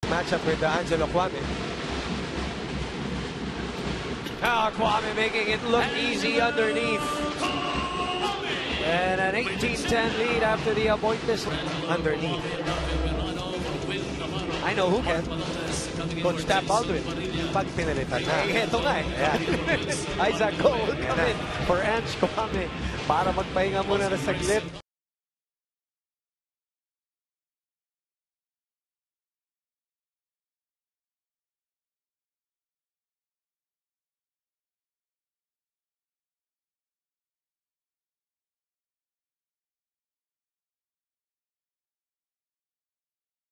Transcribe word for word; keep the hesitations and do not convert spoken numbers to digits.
matchup with uh, Angelo Kwame. Ah, Kwame making it look easy underneath. And an eighteen ten lead after the Aboitiz underneath. I know who can. Coach Tap Baldwin. Pag pinalitan na. Eh, ito nga eh. Yeah. Isaac Cole will come in for Ange Kwame para magpahinga muna na saglit.